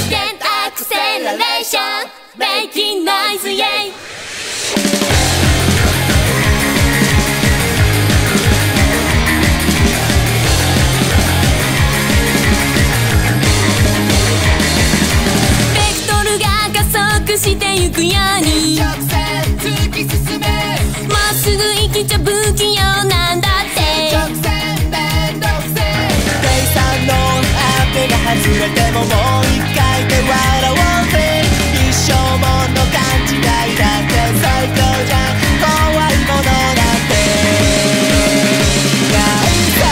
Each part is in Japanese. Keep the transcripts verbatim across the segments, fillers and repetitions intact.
Instant acceleration making noise, yeah. ベクトルが加速してゆくように直線突き進めまっすぐ生きちゃ不器用なんだって直線めんどくせえ計算の当てが外れてももう一回で笑おうぜ一生もの勘違いだって最強じゃん怖いものなんてないさ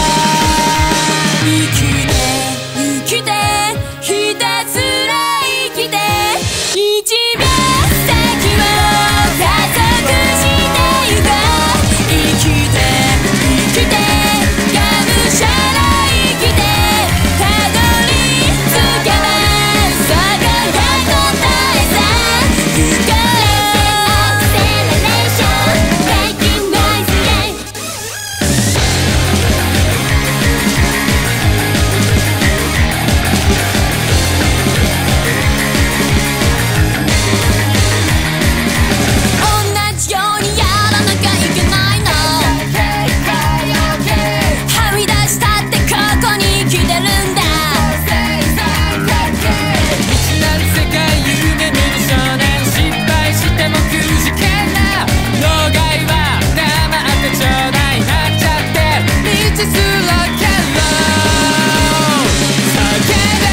生きて生きてひたすら生きて一秒先を加速してゆこう生きて生きてがむしゃら生きてたどり着けばそこが答えさ行こうAcceleration making noise, yeah. 同じようにやらなきゃいけないのはみ出したってここに来てるんだ未知なる世界夢見る少年失敗してもくじけんな老害は黙ってちょうだいなっちゃって道すらけろ叫べ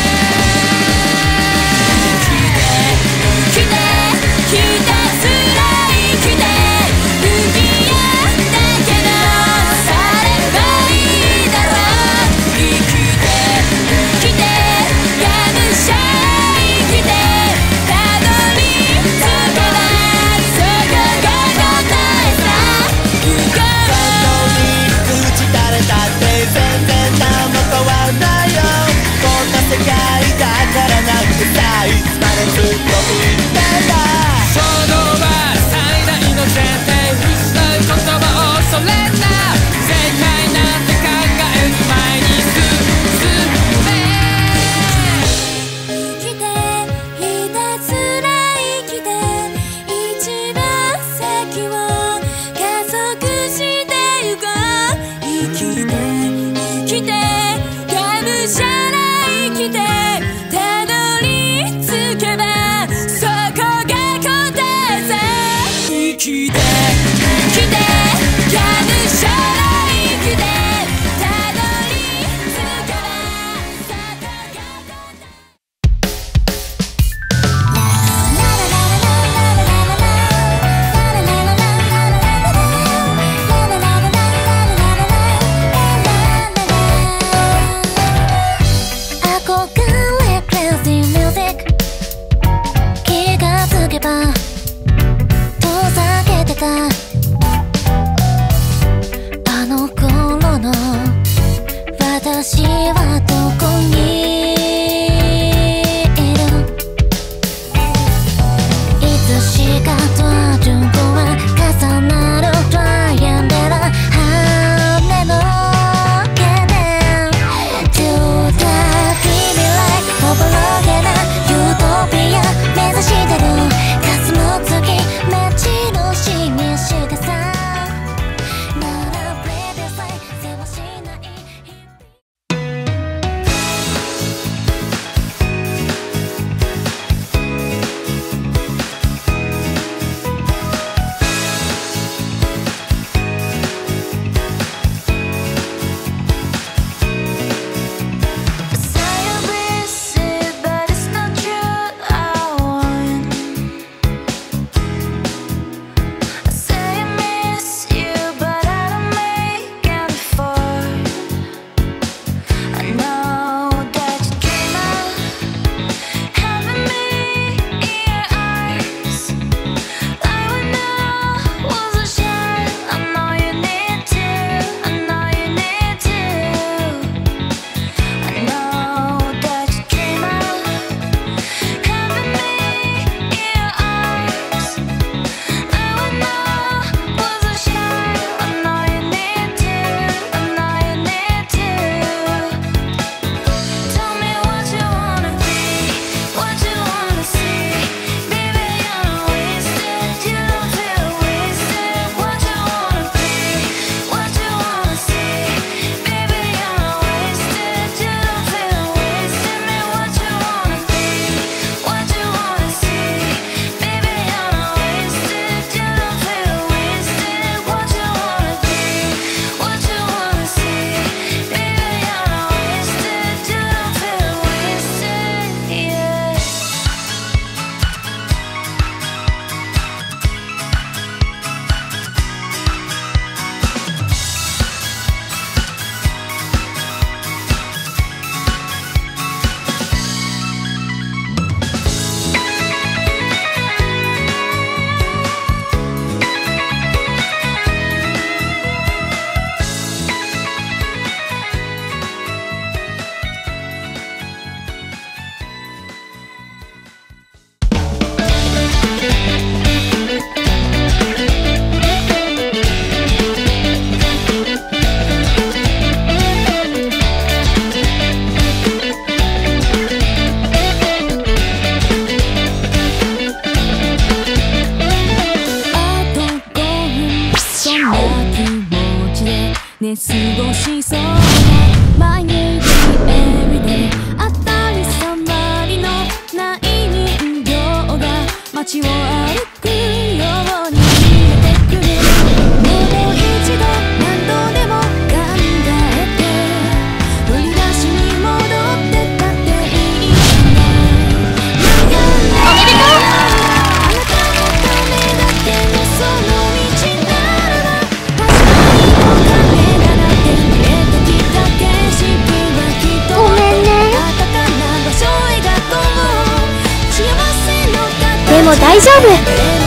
生きて生きてひたすら生きて不器用だけどそればいいだろう生きて生きてがむしゃら生きてたどり着けばそこが答えさ行こうに打ち垂れたって全然何も変わんないよこんな世界だからなんてさいつまでずっと言ってんだ衝動は最大の前提失う言葉を恐れんな正解なんて考える前に進め生きてひたすら生きて一番先を加速してゆこう生きて生きてがむしゃら生きてたどり着けばそこが答えさ生きて生きてがむしゃら生きてたどり着けばそこが答え憧れクレイジーミュージック気がつけば遠ざけてたあの頃の私はどこにいるいつしかと順子は重なるトライアングル羽の毛で遠き未来おぼろげなユートピア目指してる霞む月目印にしてさならプレビューさえせわしないでも大丈夫。